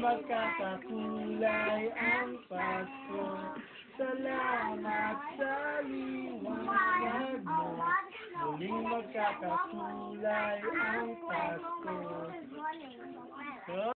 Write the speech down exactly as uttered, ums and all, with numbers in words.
magkakakulay ang Pasko. Salamat sa liwanag mo. Muling magkakakulay ang Pasko.